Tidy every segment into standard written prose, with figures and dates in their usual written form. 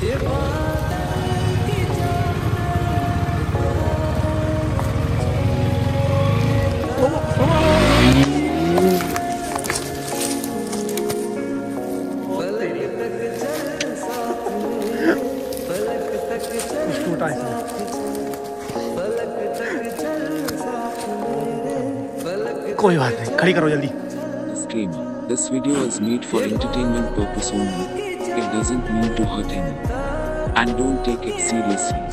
कोई बात नहीं, खड़ी करो जल्दी। Disclaimer: This video is made for entertainment purpose only. It doesn't mean to hurt anyone, and don't take it seriously.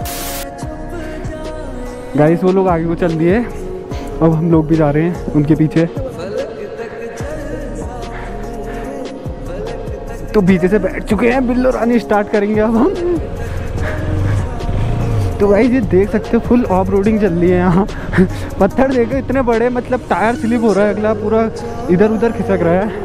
Guys वो लोग आगे को चल दिए, अब हम लोग भी जा रहे हैं उनके पीछे। तो पीछे से बैठ चुके हैं, बिल्लो रानी स्टार्ट करेंगे अब हम। तो गाइस ये देख सकते हो फुल ऑफ रोडिंग चल रही है यहाँ। पत्थर देखो इतने बड़े, मतलब टायर स्लिप हो रहा है, अगला पूरा इधर उधर खिसक रहा है।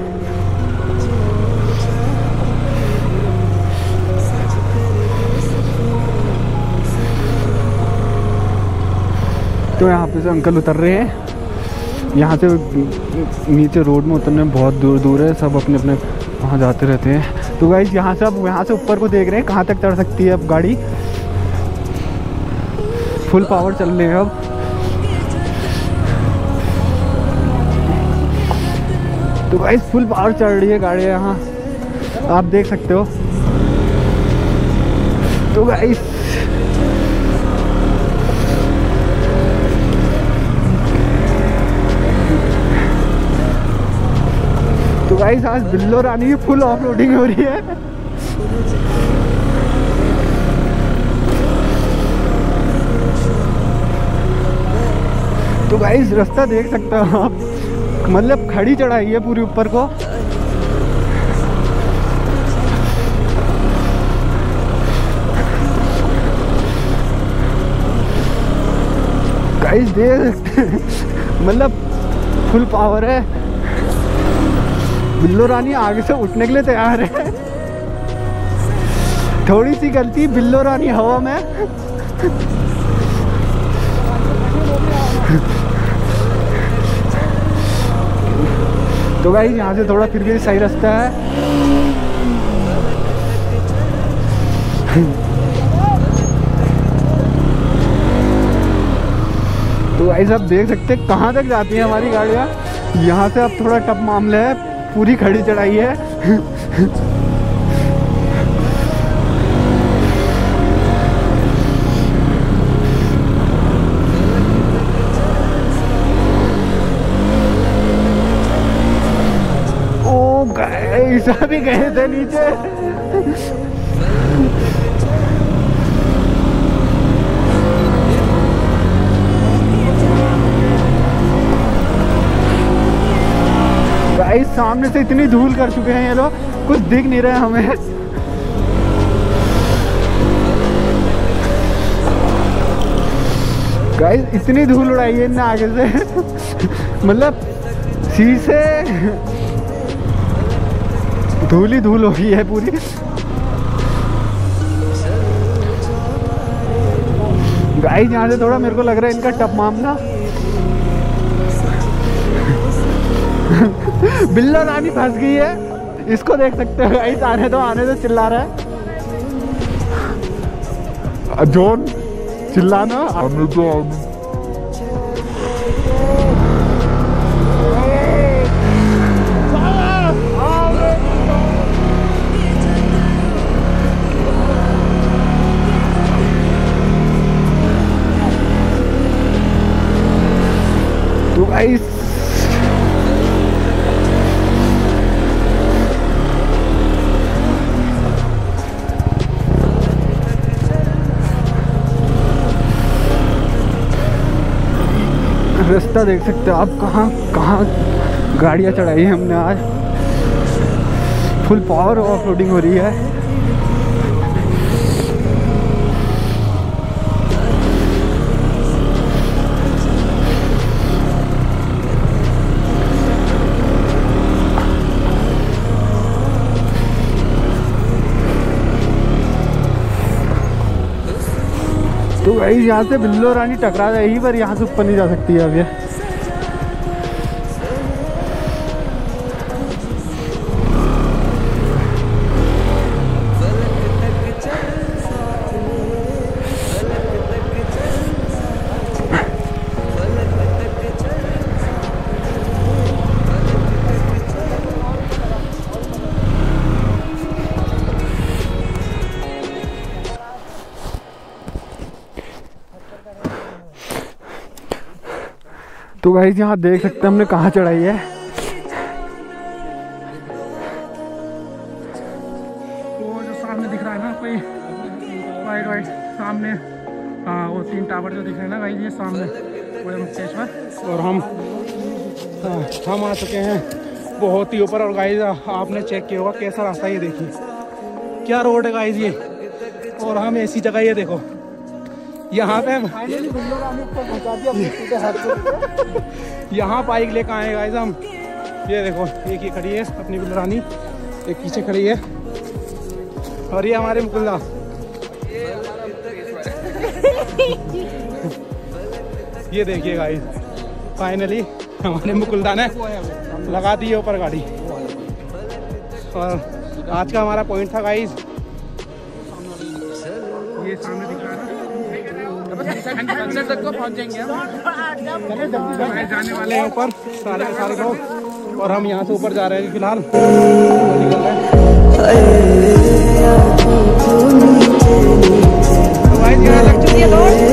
तो यहाँ पे से अंकल उतर रहे हैं। यहाँ से नीचे रोड में उतरने में बहुत दूर दूर है, सब अपने अपने वहाँ जाते रहते हैं। तो गाइस यहाँ से अब यहाँ से ऊपर को देख रहे हैं कहाँ तक चढ़ सकती है अब गाड़ी। फुल पावर चल रहे हैं अब। तो गाइस फुल पावर चल रही है गाड़ी यहाँ, आप देख सकते हो। तो गाइस आज बिल्लो रानी की फुल ऑफ रोडिंग हो रही है। तो गाइस रास्ता देख सकते हो आप, मतलब खड़ी चढ़ाई है पूरी ऊपर को। गाइस देख सकते हैं, मतलब फुल पावर है। बिल्लो रानी आगे से उठने के लिए तैयार है। थोड़ी सी गलती, बिल्लो रानी हवा में। तो गाइस यहाँ से थोड़ा फिर भी सही रास्ता है। तो गाइस आप देख सकते हैं कहाँ तक जाती है हमारी गाड़ियाँ। यहाँ से अब थोड़ा टफ मामला है, पूरी खड़ी चढ़ाई है। ओ गाइस अभी गए थे नीचे। गाइस सामने से इतनी धूल कर चुके हैं ये लोग, कुछ दिख नहीं रहा हमें। गाइस इतनी धूल उड़ाई है इनने आगे से, मतलब शीशे धूल ही धूल हो गई है पूरी। गाइस यहाँ से थोड़ा मेरे को लग रहा है इनका टफ मामला। बिल्लो रानी फंस गई है, इसको देख सकते हो गाइस। आने तो चिल्ला रहा है जॉन, चिल्लाना आने तो आने। तो गाइस रास्ता देख सकते हो आप, कहाँ कहाँ गाड़ियाँ चढ़ाई है हमने आज। फुल पावर ऑफ रोडिंग हो रही है। तो भाई यहाँ से बिल्लो रानी टकरा जाएगी, पर यहाँ से ऊपर नहीं जा सकती है अब ये। तो गाइस यहाँ देख सकते हैं हमने कहाँ चढ़ाई है। वो जो सामने दिख रहा है ना कोई वाइट वाइट सामने, हाँ वो 3 टावर जो दिख रहे हैं ना गाइस, ये सामने वो है मुक्तेश्वर। और हम आ चुके हैं बहुत ही ऊपर। और गाइस आपने चेक किया होगा कैसा रास्ता, ये देखिए क्या रोड है गाइस ये। और हम ऐसी जगह, ये देखो यहाँ पे हम यहाँ बाइक लेकर आए गाइस हम। ये देखो एक ही खड़ी है अपनी गुलरानी, एक पीछे खड़ी है, और ये हमारे मुकुल्ला। ये देखिए गाइस फाइनली हमारे मुकुल्दा ने लगा दी है ऊपर गाड़ी। और आज का हमारा पॉइंट था गाइस, ये सामने दिख रहा है ना, तक को पहुंच जाएंगे हम। जाने वाले हैं ऊपर सारे सारे लोग, और हम यहाँ से ऊपर जा रहे हैं फिलहाल। तो गाइस यहाँ लग चुकी है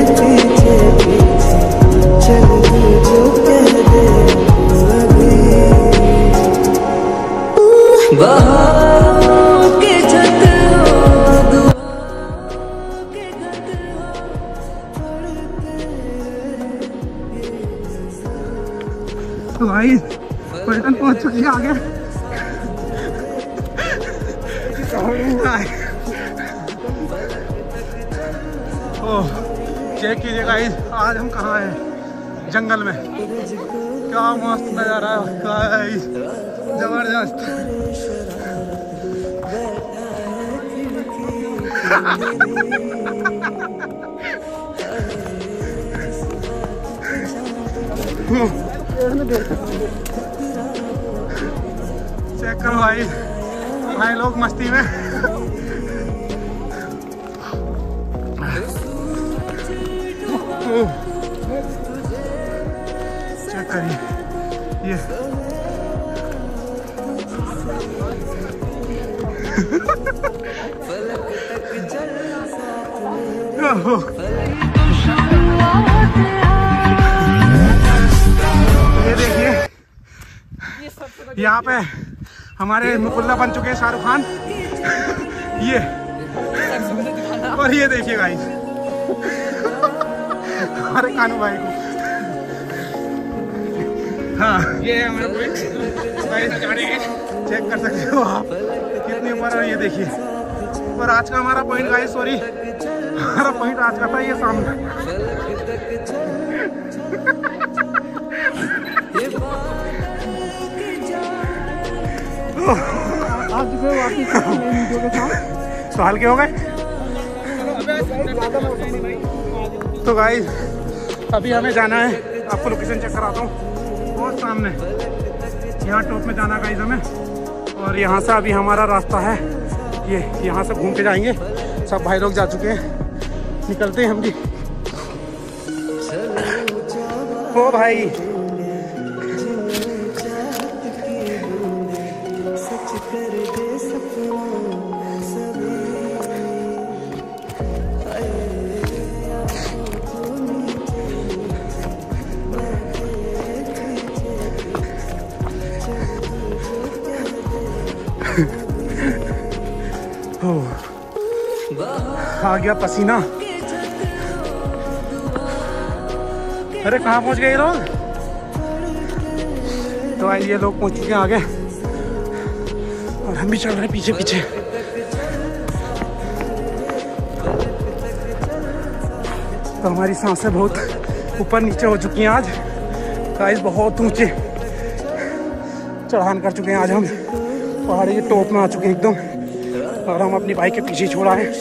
तो भाई पलटन पहुंच चुकी है आगे। ओह चेक कीजिए गाइस, आज हम कहाँ हैं? जंगल में। क्या मस्त नजारा है गाइस, जबरदस्त। चेक करो भाई लोग मस्ती में। चेक करिए ये ये देखिए यहाँ पे हमारे मुकुल्ला बन चुके हैं शाहरुख खान। ये और ये देखिए गाइस हमारे कानू भाई को। हाँ ये है हमारा पॉइंट, चेक कर सकते हो आप कितने ऊपर है। ये देखिए, और आज का हमारा पॉइंट गाइस, सॉरी हमारा पॉइंट आज का था ये सामने। तो हल्के हो गए। तो गाइस अभी हमें जाना है, आपको लोकेशन चेक कराता हूँ, बहुत सामने यहाँ टॉप में जाना गाइस हमें। और यहाँ से अभी हमारा रास्ता है ये, यहाँ से घूम के जाएंगे। सब भाई लोग जा चुके हैं, निकलते हैं हम भी। ओ भाई आ गया पसीना। अरे कहाँ पहुँच गए ये लोग? तो भाई ये लोग पहुँच चुके हैं आगे, और हम भी चल रहे हैं पीछे पीछे। तो हमारी सांसें बहुत ऊपर नीचे हो चुकी हैं आज गाइस, बहुत ऊंचे चढ़ान कर चुके हैं आज हम। पहाड़ी के टॉप में आ चुके हैं एकदम, और हम अपनी बाइक के पीछे छोड़ा है।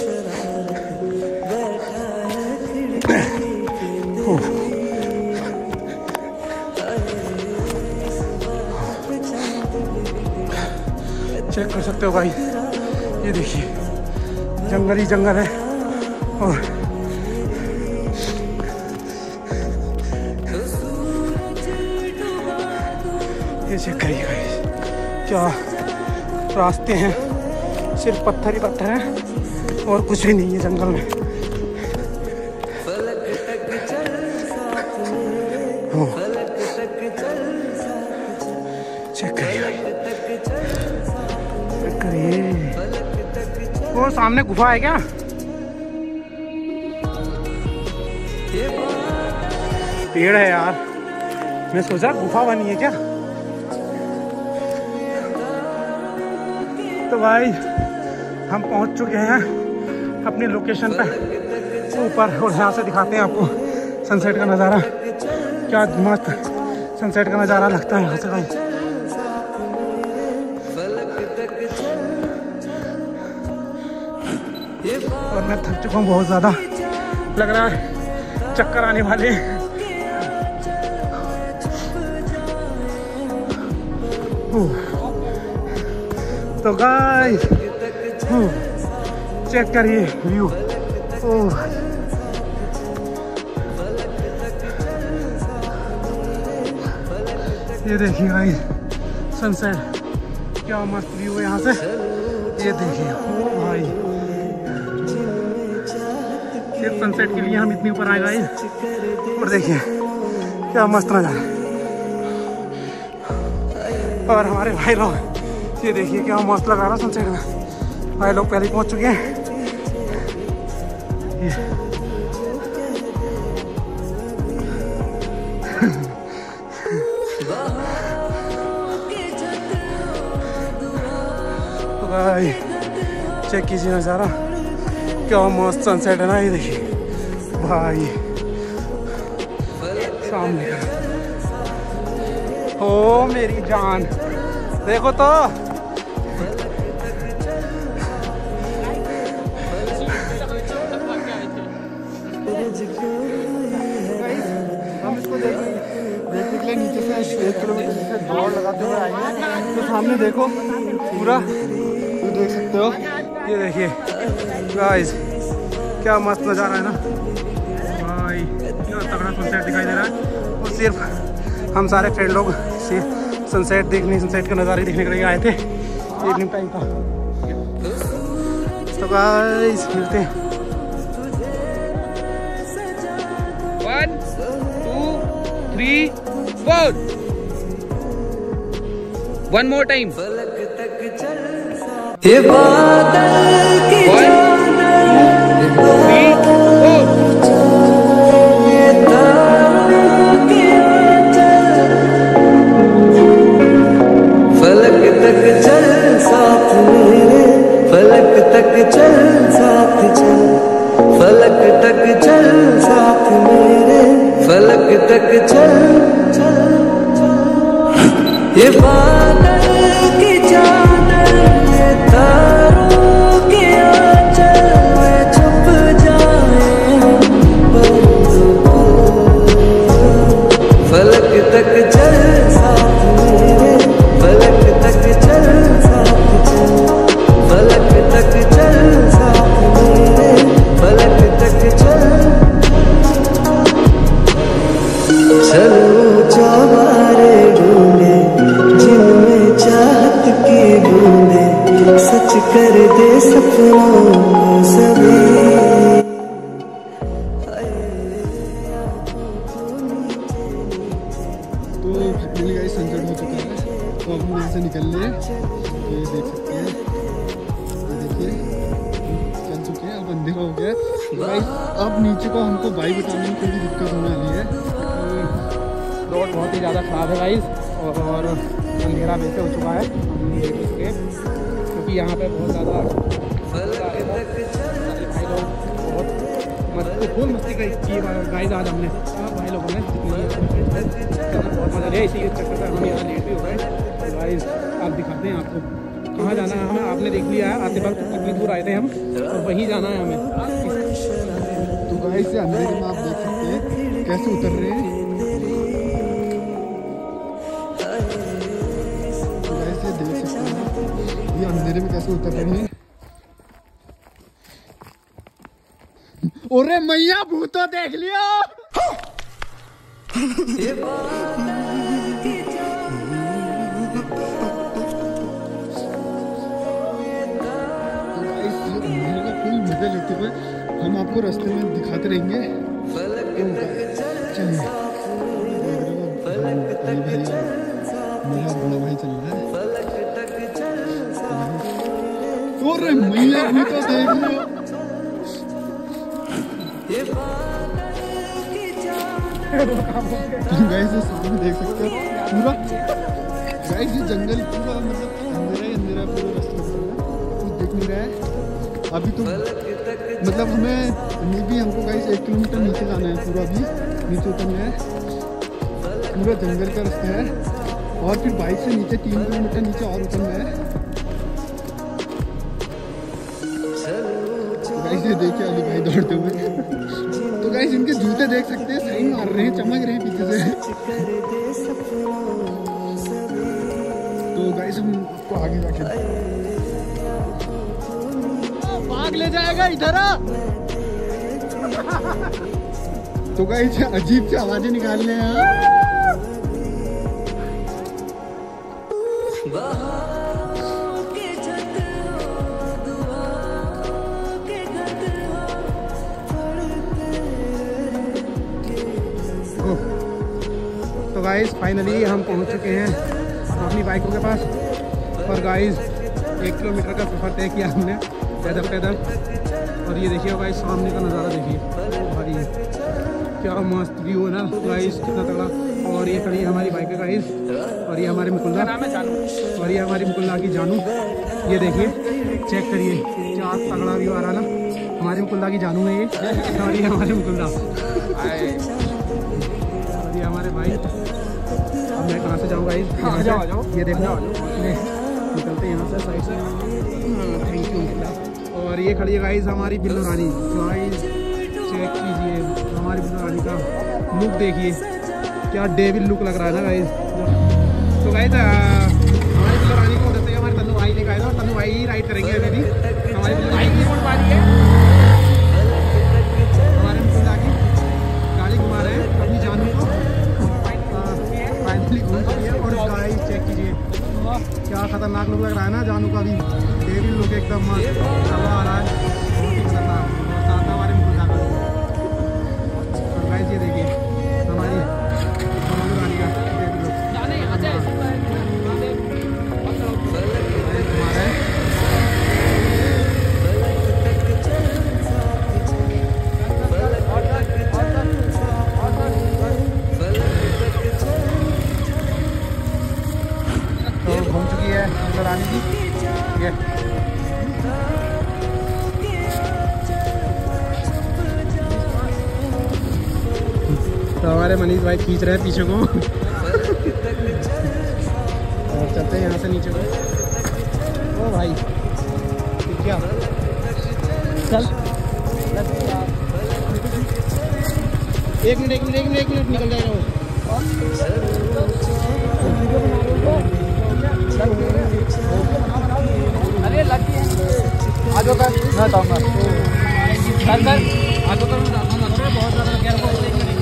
चेक कर सकते हो भाई, ये देखिए जंगल ही जंगल है। और ये चेक करिए भाई, क्या रास्ते हैं, सिर्फ पत्थर ही पत्थर हैं और कुछ भी नहीं है जंगल में। वो सामने गुफा है क्या? पेड़ है यार, मैं सोचा गुफा बनी है क्या। तो भाई हम पहुंच चुके हैं अपनी लोकेशन पर ऊपर, और यहाँ से दिखाते हैं आपको सनसेट का नज़ारा। क्या मस्त सनसेट का नज़ारा लगता है यहाँ से भाई। और मैं थक चुका हूँ बहुत ज़्यादा, लग रहा है चक्कर आने वाले हैं। तो गाइस चेक करिए व्यू। ये देखिए गाइस सनसेट, क्या मस्त व्यू है यहाँ से। ये देखिए ओ भाई, सिर्फ सनसेट के लिए हम इतनी ऊपर आए गाइस। और देखिए क्या मस्त नज़ारा। और हमारे भाई लोग ये देखिए क्या मस्त लगा रहा सनसेट में। भाई लोग पहले पहुंच चुके हैं। तो भाई चेक कीजिए नज़ारा, क्या मस्त सनसेट है ना। ये देखिए भाई सामने ओ मेरी जान, देखो तो हम इसको देखने के लिए नीचे से 1 किलोमीटर से दौड़ लगाते हुए आएंगे। तो सामने देखो पूरा, तो देख सकते हो। ये देखिए गाइस क्या मस्त नज़ारा है ना भाई, क्या तगड़ा सनसेट दिखाई दे रहा है। और सिर्फ हम सारे फ्रेंड लोग सनसेट देखने, सनसेट के नज़ारे देखने के लिए आए थे। इवनिंग टाइम था। तो गाइस मिलते हैं। 1 2 3 4 1 more time। 1 2 3 4 ये बादल की चादर, ये तारों के आंचल में छुप जाए फलक तक चल साथ मेरे, फलक तक चल साथ चल, फलक तक चल साथ मेरे, फलक तक चल। चलो चौबारे ढूंढे जिनमें चाहत की बूंदे, सच कर दे सपनों को सभी। तो फाइनली गाइस सनसेट हो चुका है, तो अब हम यहाँ से निकल रहे हैं। तो ये देख सकते हैं, ये देखिए चल चुके हैं, अब अंधेरा हो गया है गाइस। अब नीचे को हमको बाइक उतारने में थोड़ी दिक्कत होने वाली है, रोड बहुत ही ज़्यादा ख़राब है गाइस, और अंधेरा वैसे हो चुका है क्योंकि यहाँ पे बहुत ज़्यादा भाई लोग बहुत फुल मस्ती की गाइस आज हमने भाई लोगों ने बहुत मज़ा लिया। इसी चक्कर से हम यहाँ लेट भी हो गए। तो गाइस आप दिखाते हैं आपको कहाँ जाना है हमें। आपने देख लिया है आते वक्त कितनी दूर आए थे हम, और वहीं जाना है हमें। तो गाइस से अंधेरे में आप देख सकते हैं कैसे उतर रहे हैं। तो गाइस ये देख सकते हैं ये अंधेरे में कैसे उतर रहे हैं। ओरे मैया भूतो देख लियो। मजे लेते हुए हम आपको रास्ते में दिखाते रहेंगे। चलिए मेरा बड़ा भाई चल रहा है। और अरे मैया भी तो देख लो। गाइस ये सामने देख सकते हो पूरा, गाइस ये जंगल पूरा मतलब अंधेरा ही अंधेरा पूरा रास्ते में, कुछ दिख नहीं रहा है अभी तो। मतलब हमें भी हमको गाइस 1 किलोमीटर नीचे जाना है, पूरा भी नीचे उतरना है, पूरा जंगल का रास्ता है। और फिर बाइक से नीचे 3 किलोमीटर नीचे और उतरना है। गाइस ये देखिए अली भाई दौड़ते हुए। तो गाइस इनके जूते देख सकते हैं, सही मार रहे हैं, चमक रहे हैं पीछे से। तो गाइस हम आपको आगे जाके भाग ले जाएगा इधर। तो गाइस अजीब सी आवाजें निकाल रहे हैं। तो गाइस फाइनली हम पहुंच चुके हैं अपनी बाइकों के पास। और गाइस 1 किलोमीटर का सफ़र तय किया हमने पैदल पैदल। और ये देखिए गाइस सामने का नज़ारा देखिए भाई, क्या मस्त व्यू है ना गाइस, कितना तगड़ा। और ये खड़ी हमारी बाइकें गाइस, और ये हमारे मुकुल्ला, और ये हमारी मुकुल्ला की जानू। ये देखिए चेक करिए क्या तगड़ा व्यू आ रहा ना, हमारी मुकुल्ला की जानू है ये, और ये हमारे मुकुल्ला, और ये हमारे भाई। अब मैं कहाँ से जाऊँ गाइस? आ जाओ, ये देखो निकलते यहाँ से साइड से। Thank you. और ये खड़ी है गाइस हमारी बिल्लो रानी। गाइस चेक कीजिए हमारी बिल्लो रानी का लुक, देखिए क्या डेविल लुक लग रहा है ना गाइस। तो गाइस हमारी बिल्लो रानी को उधर से हमारे तन्नू भाई लेकर आए थे, और तन्नू भाई ही राइड करेंगे अभी भी। हमारी बिल्लो रानी की रोड वाली है, हमारे मुकुल्ला की गाड़ी घुमा रहे हैं अपनी जानू को। फाइनली घूम चुकी है। और गाइस चेक कीजिए क्या खतरनाक लुक लग रहा है ना जानू का भी, डेविल लुक एकदम मस्त हवा आ रहा है, बहुत ही खतरनाक। और साथ में हमारे मुकुल्ला का। और गाइस ये देखिए हमारी रानी का डेविल लुक। तो घूम चुकी है बिल्लो रानी जी ये। तो हमारे मनीष भाई खींच रहे हैं पीछे को। और चलते हैं यहाँ से नीचे को। ओ भाई क्या चल, 1 मिनट निकल जाएगा वो। अरे लड़की है, आ जाओ कर मैं बताऊँगा सर आ तो बहुत ज़्यादा केयरफुल।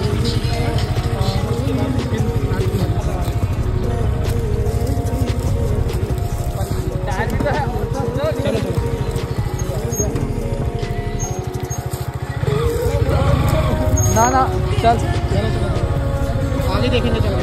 ना चल चलो आगे देखेंगे। चलो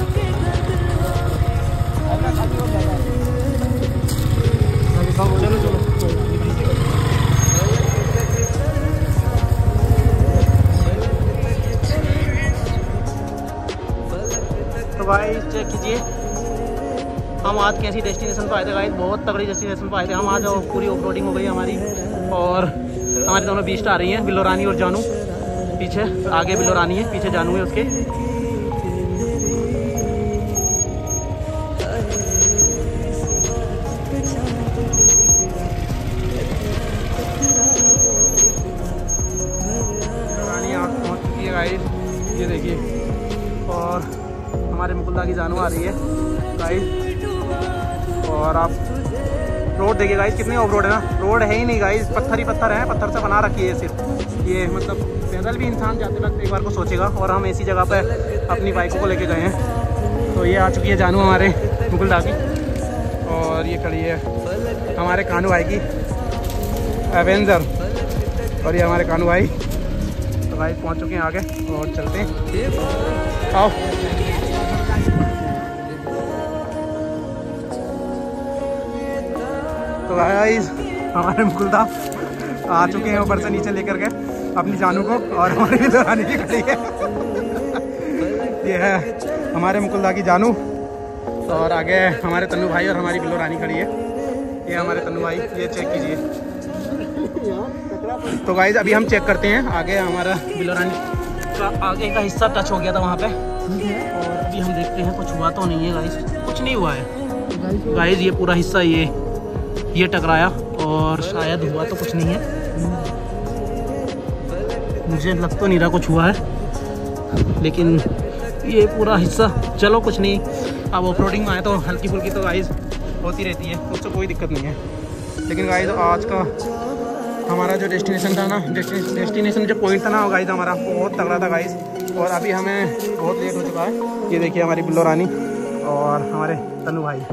तो भाई चेक कीजिए हम आज कैसी डेस्टिनेशन पर आए थे गाइस, बहुत तगड़ी डेस्टिनेशन पर आए थे हम आज। और पूरी ऑफ रोडिंग हो गई हमारी। और हमारी दोनों बीस्ट आ रही हैं, बिल्लो रानी और जानू। पीछे आगे बिल्लो रानी है, पीछे जानू है उसके। रानी आग पहुँच चुकी है गाइस, ये देखिए। और हमारे मुकुल्ला की जानू आ रही है गाइस। और आप रोड देखिए गाइस, कितनी ऑफ रोड है ना, रोड है ही नहीं गाइस, पत्थर ही पत्थर है, पत्थर से बना रखी है सिर्फ ये। मतलब पैदल भी इंसान जाते वक्त एक बार को सोचेगा। और हम ऐसी जगह पर अपनी बाइकों को लेके गए हैं। तो ये आ चुकी है जानू हमारे मुकुल्ला की। और ये खड़ी है हमारे कानू भाई की एवेंजर। और ये हमारे कानू भाई। तो भाई पहुँच चुके हैं आगे और चलते हैं, आओ। तो गाइस हमारे मुकुलदा आ चुके हैं ऊपर से नीचे लेकर के अपनी जानू को, और हमारी बिल्लो रानी भी खड़ी है। ये है हमारे मुकुलदा की जानू, और आगे हमारे तन्नू भाई और हमारी बिल्लो रानी खड़ी है। ये हमारे तन्नू भाई, ये चेक कीजिए। तो गाइस अभी हम चेक करते हैं आगे, हमारा बिल्लो रानी का आगे का हिस्सा टच हो गया था वहाँ पे, और अभी हम देखते हैं कुछ हुआ तो नहीं है गाइस, कुछ नहीं हुआ है गाइस। ये पूरा हिस्सा ये टकराया, और शायद हुआ तो कुछ नहीं है, मुझे लग तो नहीं रहा कुछ हुआ है, लेकिन ये पूरा हिस्सा, चलो कुछ नहीं। अब ऑफरोडिंग में आए तो हल्की फुल्की तो गाइस होती रहती है, उससे कोई दिक्कत नहीं है। लेकिन गाइस आज का हमारा जो डेस्टिनेशन था ना, डेस्टिनेशन जो पॉइंट था ना गाइस हमारा, वो बहुत तगड़ा था गाइस, और अभी हमें बहुत लेट हो चुका है। ये देखिए हमारी बिल्लो रानी और हमारे तन्नू भाई,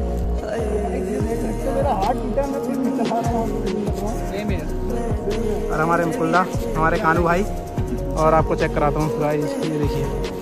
और हमारे मुकुलदा, हमारे कानू भाई, और आपको चेक कराता हूँ गाइस। ये देखिए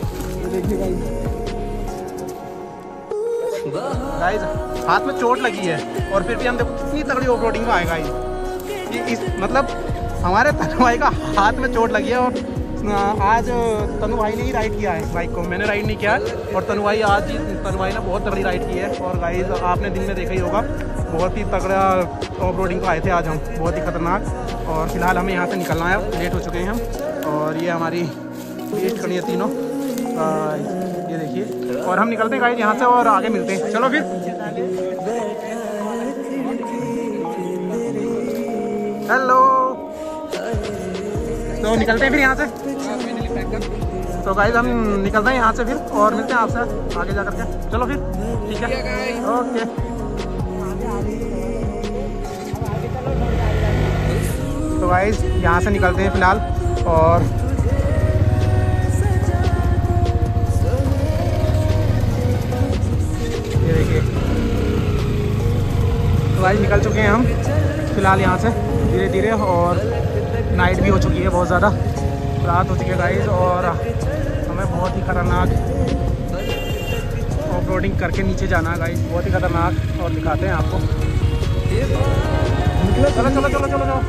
गाइस हाथ में चोट लगी है, और फिर भी हम देखो कितनी तगड़ी ऑफरोडिंग में आए गाइस। इस मतलब हमारे तन्नू भाई का हाथ में चोट लगी है, और आज तन्नू भाई ने ही राइड किया है बाइक को, मैंने राइड नहीं किया है। और तन्नू भाई तन्नू भाई ने बहुत तगड़ी राइड की है। और गाइस आपने दिन में देखा ही होगा, बहुत ही तगड़ा ऑफरोडिंग को आए थे आज हम, बहुत ही खतरनाक। और फिलहाल हमें यहाँ से निकलना है, लेट हो चुके हैं हम। और ये हमारी वेस्ट खड़ी है तीनों, ये देखिए, और हम निकलते हैं गाइस यहाँ से, और आगे मिलते हैं। चलो फिर, हेलो, तो निकलते हैं फिर यहाँ से। तो गाइस हम निकलते हैं यहाँ से फिर, और मिलते हैं आपसे आगे जा करके। चलो फिर, ठीक है, ओके। तो गाइस यहाँ से निकलते हैं फिलहाल, और ये देखिए तो गाइस निकल चुके हैं हम फिलहाल यहाँ से धीरे धीरे, और नाइट भी हो चुकी है, बहुत ज़्यादा रात हो चुकी है गाइस, और हमें बहुत ही खतरनाक ऑफरोडिंग करके नीचे जाना है गाइस, बहुत ही खतरनाक, और दिखाते हैं आपको। चलो चलो चलो चलो चलो।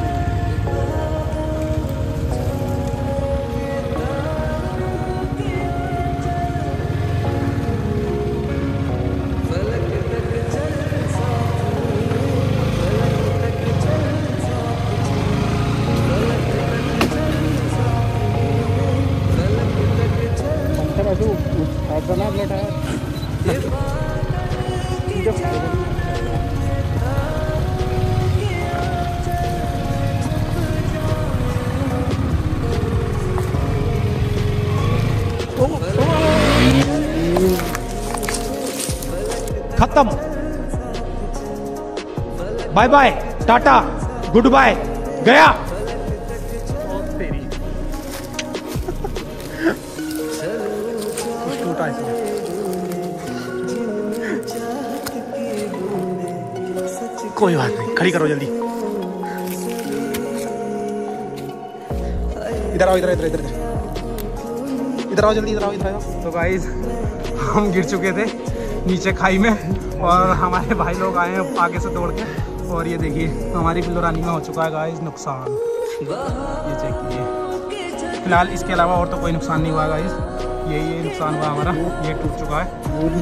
खत्म, bye bye, tata, goodbye, गया। टूटा इसमें। कोई बात नहीं, खड़ी करो जल्दी। इधर आओ, इधर इधर इधर इधर आओ जल्दी, इधर आओ, इधर आओ। तो गाइस हम गिर चुके थे नीचे खाई में, और हमारे भाई लोग आए हैं आगे से दौड़ के, और ये देखिए हमारी बिल्लो रानी में हो चुका है गाइस नुकसान। ये चेक कीजिए। फिलहाल इसके अलावा और तो कोई नुकसान नहीं हुआ गाइस, ये नुकसान हुआ हमारा, ये टूट चुका है।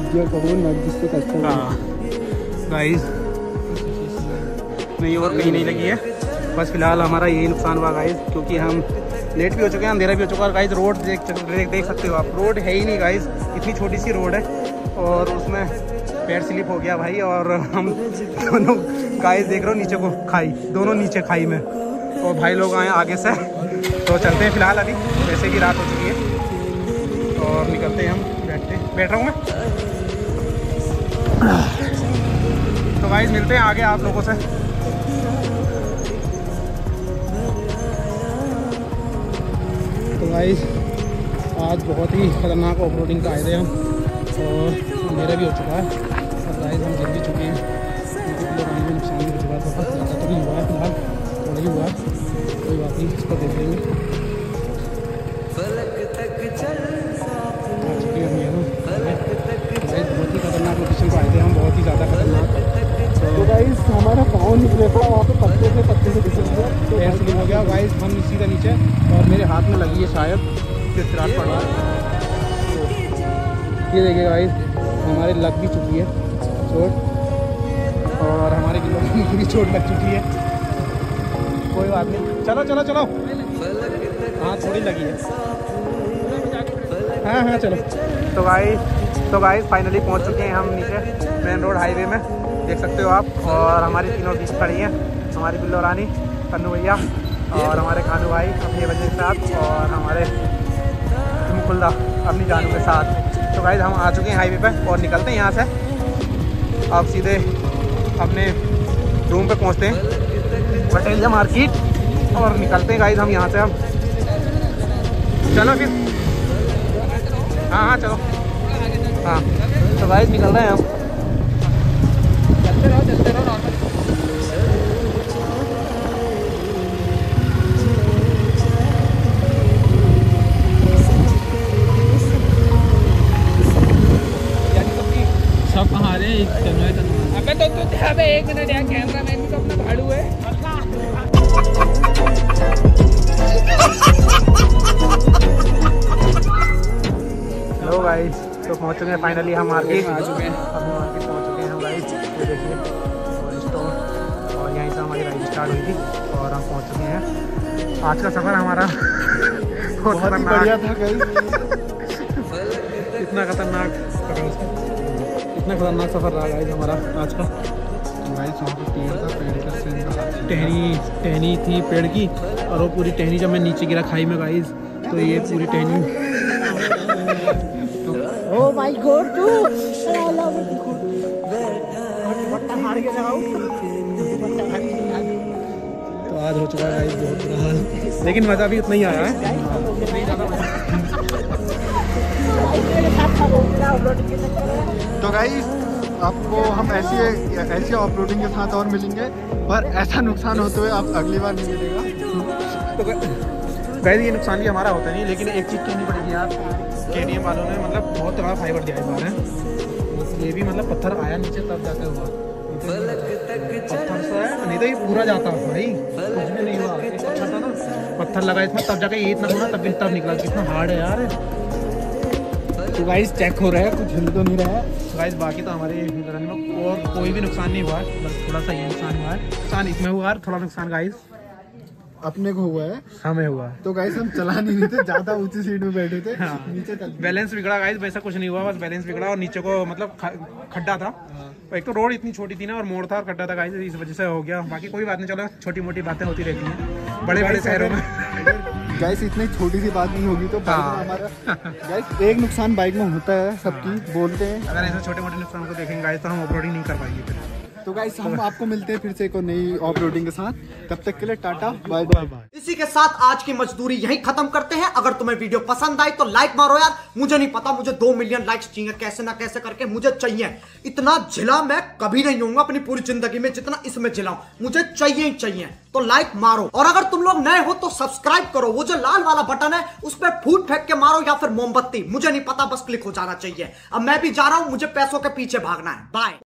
हाँ गाइस, नहीं और कहीं नहीं लगी है, बस फिलहाल हमारा यही नुकसान हुआ गाइस, क्योंकि हम लेट भी हो चुके हैं, अंधेरा भी हो चुका है गाइस। रोड देख सकते हो आप, रोड है ही नहीं गाइस, इतनी छोटी सी रोड है, और उसमें पैर स्लिप हो गया भाई, और हम दोनों गाइस देख रहे हो नीचे को खाई, दोनों नीचे खाई में, और भाई लोग आए आगे से। तो चलते हैं फिलहाल, अभी वैसे भी रात हो चुकी है, और निकलते हैं हम, बैठ रहा हूँ मैं। तो गाइस मिलते हैं आगे आप लोगों से। तो गाइस आज बहुत ही खतरनाक ऑफरोडिंग का आए थे हम, और अंधेरा भी हो चुका है, और गाइस हम गिर भी चुके हैं, पानी में नुकसान भी हो चुका था, ज़्यादा तो नहीं हुआ है फिलहाल, थोड़ा ही हुआ है, कोई बात नहीं, इसको देख लेंगे। बहुत ही खतरनाक लोकेशन पर आए थे हम, बहुत ही ज़्यादा खतरनाक। तो गाइस हमारा पाँव निकले था वहाँ पे पत्ते से दिख रहा है। तो पैर स्लिप हो गया गाइस, हम सीधा नीचे और मेरे हाथ में लगी है शायद फिर चिराग पड़ रहा है। ये देखिए गाइस, हमारे लग भी चुकी है चोट और हमारे किलो की भी चोट लग चुकी है। कोई बात नहीं, चलो चलो चलो। हाँ थोड़ी लगी है। हाँ हाँ चलो। तो गाइस फाइनली पहुंच चुके हैं हम नीचे मेन रोड हाईवे में, देख सकते हो आप। और हमारी तीनों बीच खड़ी हैं, हमारी बिल्लो रानी, कन्नू भैया और हमारे कानू भाई अपनी बच्चे के साथ और हमारे मुकुलदा अपनी जानू के साथ। तो गाइस हम आ चुके हैं हाईवे पे और निकलते हैं यहाँ से। अब सीधे अपने रूम पे पहुँचते हैं, बटेलिया मार्केट, और निकलते हैं गाइस हम यहाँ से। अब चलो फिर। हाँ चलो। हाँ तो गाइस निकल रहे हैं हम। चलते रहो सब कहाँ रहे? अबे तो एक मिनट यार, कैमरा मैन भी तो अपना भाड़ू है। हेलो गाइस, तो पहुंच चुके हैं फाइनली हम मार्केट आ चुके हैं। अभी मार्केट पहुंच चुके हैं हम गाइस, ये देखिए और स्टोर, और यहीं से हमारी राइड स्टार्ट हुई थी और हम पहुंच चुके हैं। आज का सफ़र हमारा बहुत बढ़िया था गाइस। इतना खतरनाक सफ़र रहा गाइस हमारा आज का। गाइस वहाँ पे पेड़ था, पेड़ का सीन था, टहनी थी पेड़ की, और वो पूरी टहनी जब मैं नीचे गिरा खाई में गाइस, तो ये पूरी टहनी Oh my God, dude! तो आज हो चुका है गाइस बहुत बुरा हाल, लेकिन मज़ा भी उतना ही आया है। तो गाइस आपको हम ऐसी ऑफरोडिंग के साथ और मिलेंगे, पर ऐसा नुकसान होते हुए आप अगली बार नहीं मिलेगा। तो गाइस ये नुकसान भी हमारा होता नहीं, लेकिन एक चीज़ कहनी पड़ेगी यार, KTM वालों ने मतलब बहुत तगड़ा फाइबर दिया इस बार है। ये भी मतलब पत्थर आया नीचे तब जाके हुआ, पत्थर से है, नहीं तो ये पूरा जाता भाई, कुछ भी नहीं हुआ। अच्छा था ना, पत्थर लगा इसमें तब जाके ये इतना हुआ, तब निकला। कितना हार्ड है यार। तो गाइस चेक हो रहा है, कुछ हिल तो नहीं रहा है गाइस। बाकी तो हमारे रन में और कोई भी नुकसान नहीं हुआ है, बस थोड़ा सा ये नुकसान हुआ है। नुकसान इसमें हुआ है, थोड़ा नुकसान गाइस अपने को हुआ है, हमें हुआ है। तो गाइस हम चला नहीं रहे थे, ज्यादा ऊंची सीट में बैठे थे। हाँ। नीचे बैलेंस बिगड़ा गाइस, वैसा कुछ नहीं हुआ, बस बैलेंस बिगड़ा और नीचे को मतलब खड्डा था। एक तो रोड इतनी छोटी थी ना, और मोड़ था और खड्डा था गाइस, इस वजह से हो गया। बाकी कोई बात नहीं, चलो छोटी मोटी बातें होती रहती हैं बड़े बड़े शहरों में। गाइस इतनी छोटी सी बात नहीं होगी तो बाइक में हमारा गाइस एक नुकसान बाइक में होता है, सबकी बोलते हैं। अगर ऐसे छोटे मोटे नुकसान को देखेंगे गाइस तो हम ऑफरोडिंग नहीं कर पाएंगे फिर। तो गाइस हम आपको मिलते हैं फिर से एक और नई ऑफ रोडिंग के साथ, तब तक के लिए टाटा बाय बाय। इसी के साथ आज की मजदूरी यहीं खत्म करते हैं। अगर तुम्हें वीडियो पसंद आई तो लाइक मारो यार, मुझे नहीं पता, मुझे 2 मिलियन लाइक्स चाहिए, कैसे ना कैसे करके मुझे चाहिए। इतना झिला मैं कभी नहीं होऊंगा अपनी पूरी जिंदगी में जितना इसमें झिलाऊं, मुझे चाहिए ही चाहिए। तो लाइक मारो, और अगर तुम लोग नए हो तो सब्सक्राइब करो, वो जो लाल वाला बटन है उस पर फूट फेंक के मारो या फिर मोमबत्ती, मुझे नहीं पता, बस क्लिक हो जाना चाहिए। अब मैं भी जा रहा हूं, मुझे पैसों के पीछे भागना है। बाय।